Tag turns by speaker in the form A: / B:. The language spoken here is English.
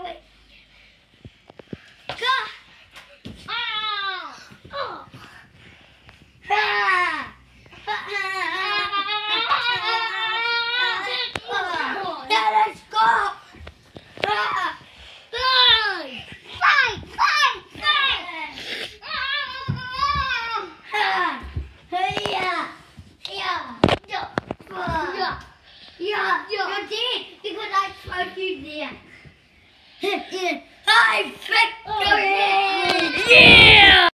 A: away. Go. Oh. Ah. Yeah, let's go. You did because I told you there. I victory!